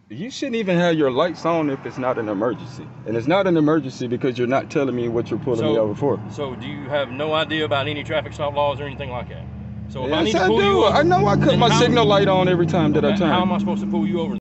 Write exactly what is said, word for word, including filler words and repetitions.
You shouldn't even have your lights on if it's not an emergency. And it's not an emergency because you're not telling me what you're pulling so, me over for. So do you have no idea about any traffic stop laws or anything like that? So if Yes, I need to I pull do. you over, I know I cut my how, signal light on every time that I turn. How am I supposed to pull you over?